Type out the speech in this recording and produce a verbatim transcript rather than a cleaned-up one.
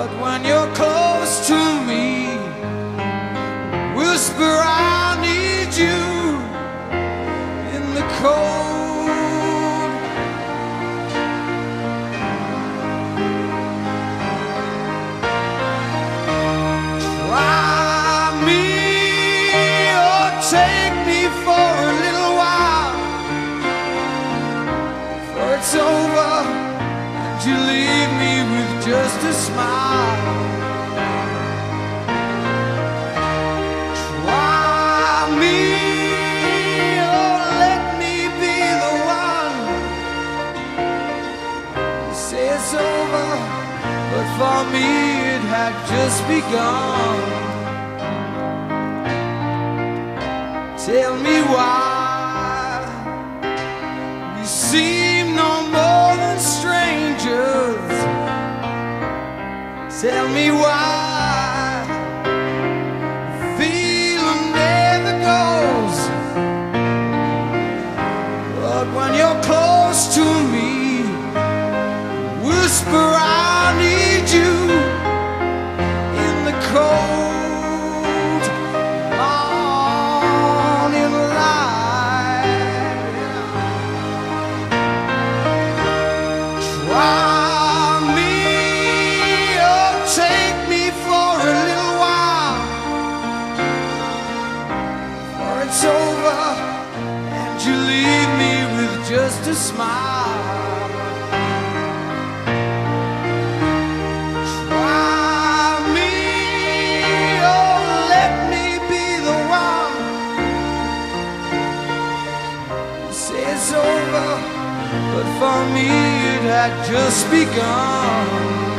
But when you're close to me, whisper I need you in the cold. Try me or take me for a little while, for it's over and you leave me with just a smile. Try me or let me be the one. You say it's over, but for me it had just begun. Tell me why we seem no more than strangers. Tell me why feeling never goes. But when you're close to me, whisper I need you in the cold morning light. Try it's over and you leave me with just a smile. Try me or let me be the one. You say it's over, but for me it had just begun.